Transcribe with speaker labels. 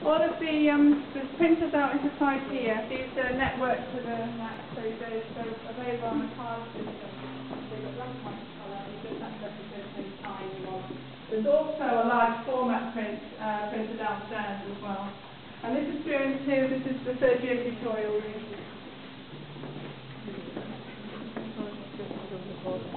Speaker 1: All of the printers out in the side here, these are networked to the map, so they're available on the card system. They've got lots of colour, you just access it at any time you want. There's also a large format printer downstairs as well. And this is the third year tutorial room.